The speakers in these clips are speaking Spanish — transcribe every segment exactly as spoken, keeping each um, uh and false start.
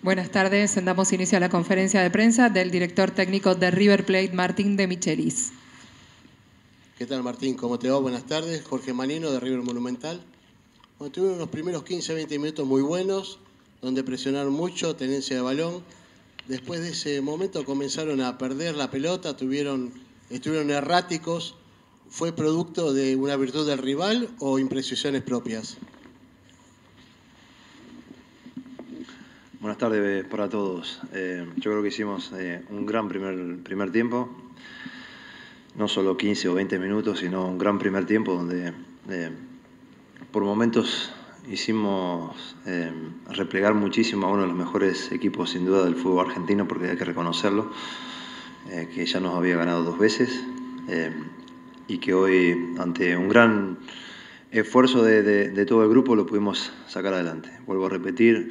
Buenas tardes. Damos inicio a la conferencia de prensa del director técnico de River Plate, Martín de Michelis. ¿Qué tal, Martín? ¿Cómo te va? Buenas tardes. Jorge Manino, de River Monumental. Bueno, tuvieron unos primeros quince a veinte minutos muy buenos, donde presionaron mucho, tenencia de balón. Después de ese momento comenzaron a perder la pelota, tuvieron, estuvieron erráticos. ¿Fue producto de una virtud del rival o imprecisiones propias? Buenas tardes para todos. Eh, yo creo que hicimos eh, un gran primer, primer tiempo, no solo quince o veinte minutos, sino un gran primer tiempo donde eh, por momentos hicimos eh, replegar muchísimo a uno de los mejores equipos sin duda del fútbol argentino, porque hay que reconocerlo, eh, que ya nos había ganado dos veces eh, y que hoy, ante un gran esfuerzo de, de, de todo el grupo, lo pudimos sacar adelante. Vuelvo a repetir,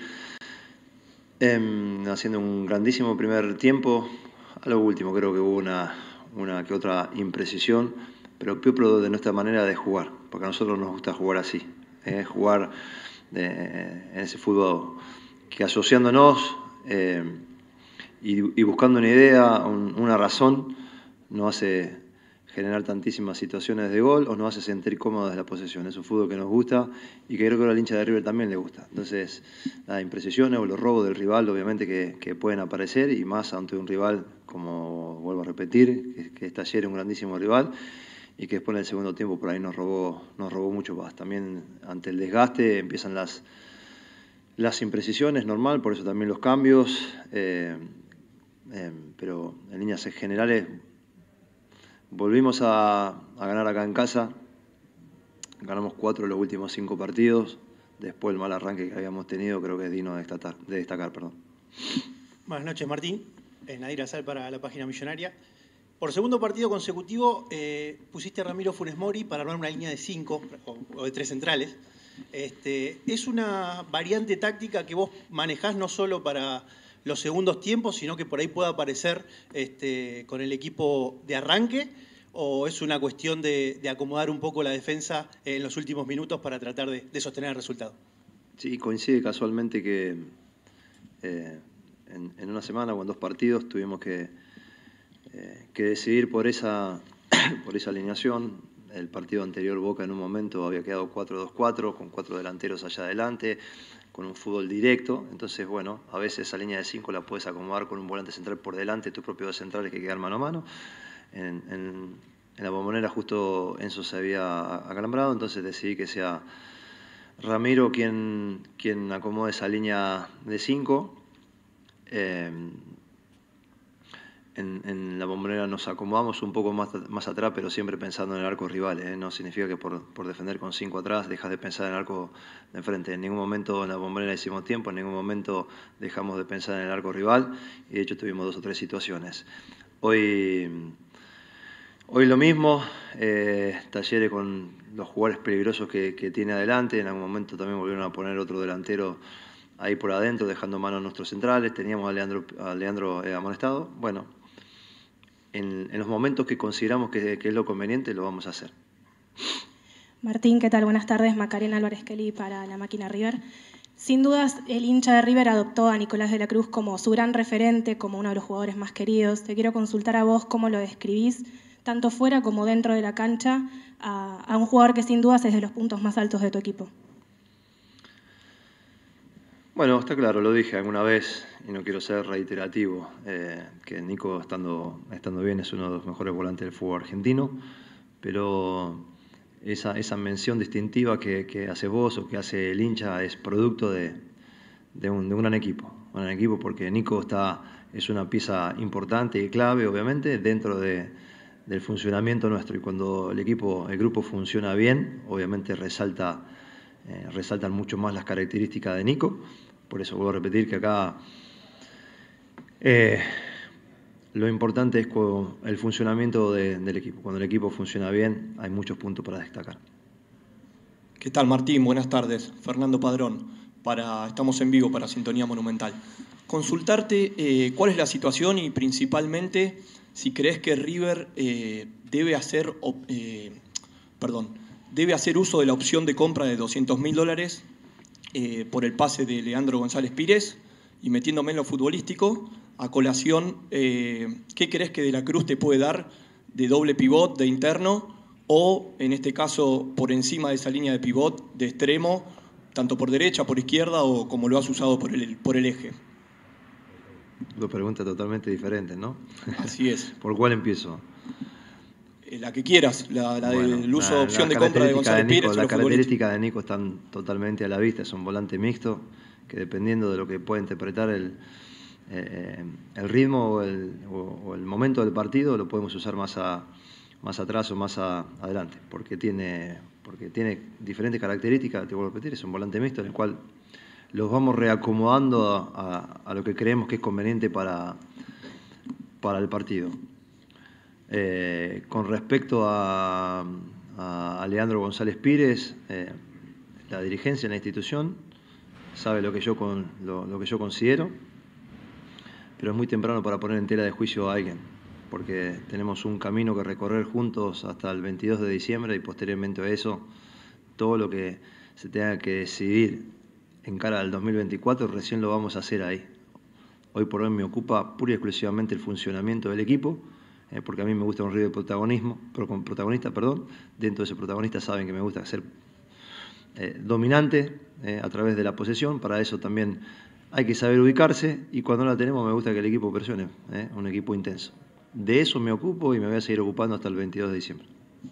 Eh, haciendo un grandísimo primer tiempo. A lo último creo que hubo una, una que otra imprecisión, pero propio de nuestra manera de jugar, porque a nosotros nos gusta jugar así, eh, jugar de, en ese fútbol que asociándonos eh, y, y buscando una idea, un, una razón, nos hace generar tantísimas situaciones de gol o nos hace sentir cómodos de la posesión. Es un fútbol que nos gusta y que creo que a la hincha de River también le gusta. Entonces, las imprecisiones o los robos del rival, obviamente, que, que pueden aparecer, y más ante un rival, como vuelvo a repetir, que, que es Talleres, un grandísimo rival, y que después en el segundo tiempo por ahí nos robó, nos robó mucho más. También ante el desgaste empiezan las, las imprecisiones, normal, por eso también los cambios, eh, eh, pero en líneas generales volvimos a, a ganar acá en casa, ganamos cuatro de los últimos cinco partidos, después el mal arranque que habíamos tenido creo que es digno de destacar. De destacar perdón. Buenas noches, Martín. Eh, Nadir Azal para la página Millonaria. Por segundo partido consecutivo eh, pusiste a Ramiro Funes Mori para armar una línea de cinco o, o de tres centrales. Este, ¿Es una variante táctica que vos manejás no solo para los segundos tiempos, sino que por ahí pueda aparecer este, con el equipo de arranque, o es una cuestión de, de acomodar un poco la defensa en los últimos minutos para tratar de, de sostener el resultado? Sí, coincide casualmente que eh, en, en una semana o en dos partidos tuvimos que, eh, que decidir por esa, por esa alineación. El partido anterior, Boca, en un momento había quedado cuatro dos cuatro, con cuatro delanteros allá adelante, con un fútbol directo. Entonces, bueno, a veces esa línea de cinco la puedes acomodar con un volante central por delante, tus propios dos centrales que quedan mano a mano. En, en, en la Bombonera justo Enzo se había acalambrado, entonces decidí que sea Ramiro quien, quien acomode esa línea de cinco. Eh, En, en la Bombonera nos acomodamos un poco más, más atrás, pero siempre pensando en el arco rival, ¿eh? No significa que por, por defender con cinco atrás dejas de pensar en el arco de enfrente. En ningún momento en la Bombonera hicimos tiempo, en ningún momento dejamos de pensar en el arco rival, y de hecho tuvimos dos o tres situaciones. Hoy, hoy lo mismo, eh, Talleres con los jugadores peligrosos que, que tiene adelante. En algún momento también volvieron a poner otro delantero ahí por adentro, dejando mano a nuestros centrales. Teníamos a Leandro, a Leandro eh, amonestado. Bueno, En, en los momentos que consideramos que, que es lo conveniente, lo vamos a hacer. Martín, ¿qué tal? Buenas tardes. Macarena Álvarez Kelly para la máquina River. Sin dudas, el hincha de River adoptó a Nicolás de la Cruz como su gran referente, como uno de los jugadores más queridos. Te quiero consultar a vos cómo lo describís, tanto fuera como dentro de la cancha, a, a un jugador que sin dudas es de los puntos más altos de tu equipo. Bueno, está claro, lo dije alguna vez y no quiero ser reiterativo, eh, que Nico, estando, estando bien, es uno de los mejores volantes del fútbol argentino, pero esa, esa mención distintiva que, que haces vos o que hace el hincha es producto de, de, un, de un gran equipo, un gran equipo porque Nico está, es una pieza importante y clave, obviamente, dentro de, del funcionamiento nuestro, y cuando el equipo, el grupo funciona bien, obviamente resalta, eh, resaltan mucho más las características de Nico. Por eso vuelvo a repetir que acá eh, lo importante es el funcionamiento de, del equipo. Cuando el equipo funciona bien, hay muchos puntos para destacar. ¿Qué tal, Martín? Buenas tardes. Fernando Padrón. Para, estamos en vivo para Sintonía Monumental. Consultarte eh, cuál es la situación y principalmente si crees que River eh, debe hacer, eh, perdón, debe hacer uso de la opción de compra de doscientos mil dólares Eh, por el pase de Leandro González Pires, Y metiéndome en lo futbolístico, a colación, eh, ¿qué crees que De la Cruz te puede dar de doble pivot, de interno, o en este caso por encima de esa línea de pivot, de extremo, tanto por derecha, por izquierda o como lo has usado por el, por el eje? Dos preguntas totalmente diferentes, ¿no? Así es. ¿Por cuál empiezo? La que quieras, la, la Bueno, del uso la- de opción la de compra de característica González Nico- Pires. o La lo futbolístico. característica de Nico están totalmente a la vista, es un volante mixto que dependiendo de lo que pueda interpretar el, eh, el ritmo o el, o- o el momento del partido, lo podemos usar más, a, más atrás o más a- adelante, porque tiene, porque tiene diferentes características, te vuelvo a repetir, es un volante mixto en el cual los vamos reacomodando a, a- a lo que creemos que es conveniente para, para el partido. Eh, con respecto a, a Leandro González Pires, eh, la dirigencia en la institución sabe lo que, yo con, lo, lo que yo considero, pero es muy temprano para poner en tela de juicio a alguien, porque tenemos un camino que recorrer juntos hasta el veintidós de diciembre y posteriormente a eso, todo lo que se tenga que decidir en cara al dos mil veinticuatro recién lo vamos a hacer ahí. Hoy por hoy me ocupa pura y exclusivamente el funcionamiento del equipo, eh, porque a mí me gusta un River protagonismo, pro- con protagonista, perdón. Dentro de ese protagonista saben que me gusta ser eh, dominante eh, a través de la posesión. Para eso también hay que saber ubicarse y cuando la tenemos me gusta que el equipo presione, eh, un equipo intenso. De eso me ocupo y me voy a seguir ocupando hasta el veintidós de diciembre.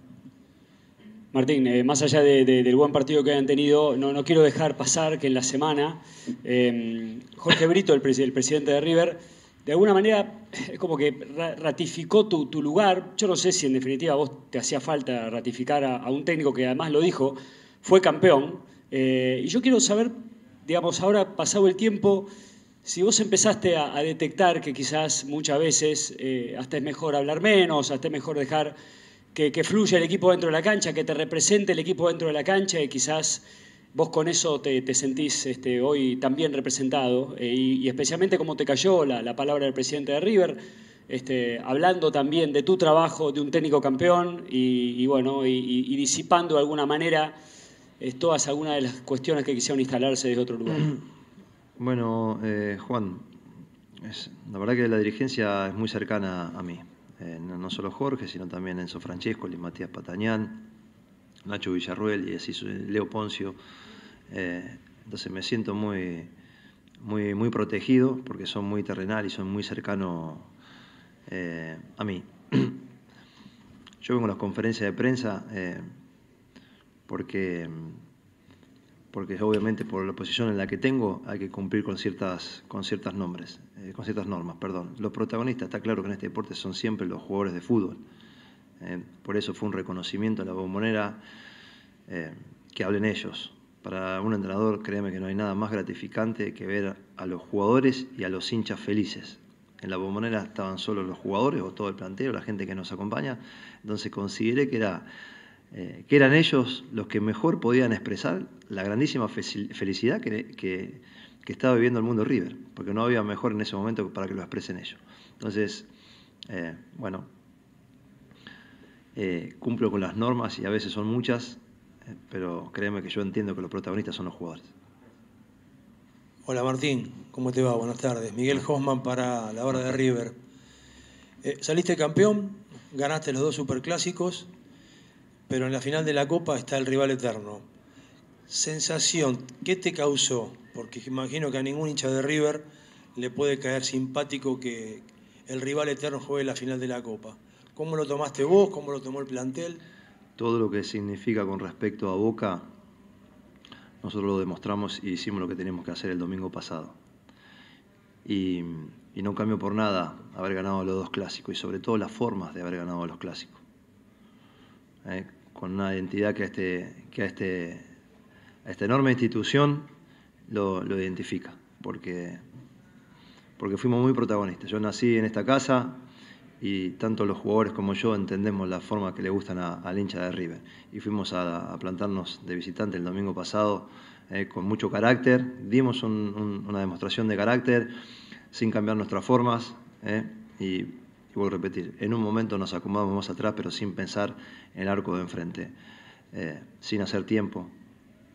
Martín, eh, más allá de, de, del buen partido que hayan tenido, no, no quiero dejar pasar que en la semana eh, Jorge Brito, el, pres el presidente de River, de alguna manera es como que ra ratificó tu, tu lugar. Yo no sé si en definitiva a vos te hacía falta ratificar a, a un técnico que además lo dijo, fue campeón. Eh, y yo quiero saber, digamos, ahora pasado el tiempo, si vos empezaste a, a detectar que quizás muchas veces eh, hasta es mejor hablar menos, hasta es mejor dejar Que, que fluya el equipo dentro de la cancha, que te represente el equipo dentro de la cancha y quizás vos con eso te, te sentís este, hoy también representado eh, y, y especialmente cómo te cayó la, la palabra del presidente de River, este, hablando también de tu trabajo de un técnico campeón y, y bueno, y, y, y disipando de alguna manera eh, todas algunas de las cuestiones que quisieron instalarse desde otro lugar. Bueno, eh, Juan, es, la verdad que la dirigencia es muy cercana a mí. Eh, no, no solo Jorge, sino también Enzo Francescoli, Matías Patañán, Nacho Villarruel y así Leo Poncio. Eh, entonces me siento muy, muy, muy protegido porque son muy terrenal y son muy cercanos eh, a mí. Yo vengo a las conferencias de prensa eh, porque, porque obviamente por la posición en la que tengo hay que cumplir con ciertas, con ciertas nombres. con ciertas normas, perdón. Los protagonistas, está claro que en este deporte son siempre los jugadores de fútbol. Eh, por eso fue un reconocimiento a la Bombonera eh, que hablen ellos. Para un entrenador, créeme que no hay nada más gratificante que ver a los jugadores y a los hinchas felices. En la Bombonera estaban solo los jugadores o todo el plantel, la gente que nos acompaña. Entonces consideré que, era, eh, que eran ellos los que mejor podían expresar la grandísima felicidad que... que que estaba viviendo el mundo River, porque no había mejor en ese momento para que lo expresen ellos. Entonces, eh, bueno, eh, cumplo con las normas y a veces son muchas, eh, pero créeme que yo entiendo que los protagonistas son los jugadores. Hola Martín, ¿cómo te va? Buenas tardes. Miguel Hoffman para la hora de River. Eh, saliste campeón, ganaste los dos superclásicos, pero en la final de la Copa está el rival eterno. Sensación, ¿qué te causó? Porque imagino que a ningún hincha de River le puede caer simpático que el rival eterno juegue la final de la Copa. ¿Cómo lo tomaste vos? ¿Cómo lo tomó el plantel? Todo lo que significa con respecto a Boca, nosotros lo demostramos y hicimos lo que teníamos que hacer el domingo pasado. Y, y no cambió por nada haber ganado los dos clásicos y sobre todo las formas de haber ganado los clásicos. Eh, con una identidad que a, este, que a, este, a esta enorme institución Lo, lo identifica, porque, porque fuimos muy protagonistas. Yo nací en esta casa y tanto los jugadores como yo entendemos la forma que le gustan a, al hincha de River. Y fuimos a, a plantarnos de visitante el domingo pasado eh, con mucho carácter, dimos un, un, una demostración de carácter sin cambiar nuestras formas eh, y, y vuelvo a repetir, en un momento nos acomodamos más atrás pero sin pensar en el arco de enfrente, eh, sin hacer tiempo.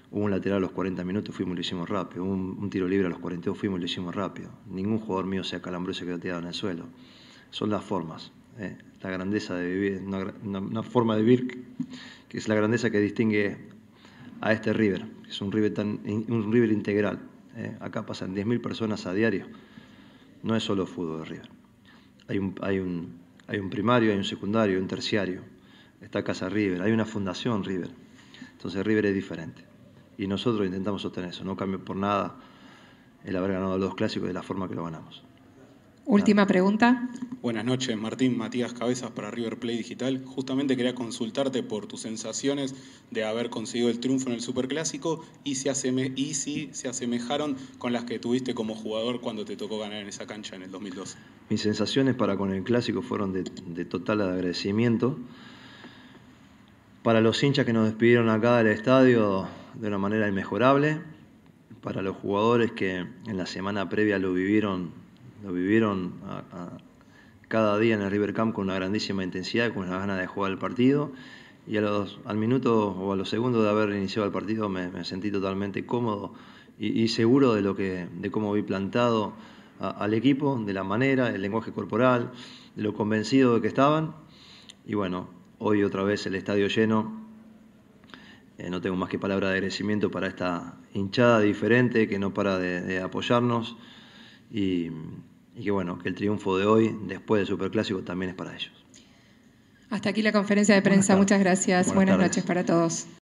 Hubo un lateral a los cuarenta minutos, fuimos y lo hicimos rápido. Hubo un, un tiro libre a los cuarenta y dos, fuimos y lo hicimos rápido. Ningún jugador mío se acalambró y se quedó tirado en el suelo. Son las formas, ¿eh? La grandeza de vivir, una, una, una forma de vivir que es la grandeza que distingue a este River, que es un River, tan, un River integral. ¿eh? Acá pasan diez mil personas a diario. No es solo fútbol de River. Hay un, hay, un, hay un primario, hay un secundario, hay un terciario. Está Casa River, hay una fundación River. Entonces River es diferente. Y nosotros intentamos sostener eso. No cambia por nada el haber ganado los dos clásicos de la forma que lo ganamos. Última pregunta. Buenas noches, Martín. Matías Cabezas para River Play Digital. Justamente quería consultarte por tus sensaciones de haber conseguido el triunfo en el Superclásico y si, aseme y si se asemejaron con las que tuviste como jugador cuando te tocó ganar en esa cancha en el dos mil doce. Mis sensaciones para con el Clásico fueron de, de total agradecimiento. Para los hinchas que nos despidieron acá del estadio de una manera inmejorable. Para los jugadores que en la semana previa lo vivieron Lo vivieron a, a, cada día en el River Camp con una grandísima intensidad, con una ganas de jugar el partido. Y a los, al minuto o a los segundos de haber iniciado el partido me, me sentí totalmente cómodo y, y seguro de, lo que, de cómo vi plantado a, al equipo, de la manera, el lenguaje corporal, de lo convencido de que estaban. Y bueno, hoy otra vez el estadio lleno. Eh, no tengo más que palabra de agradecimiento para esta hinchada diferente que no para de, de apoyarnos. Y, y que bueno, que el triunfo de hoy, después del Superclásico, también es para ellos. Hasta aquí la conferencia de prensa. Muchas gracias. Buenas Buenas noches para todos.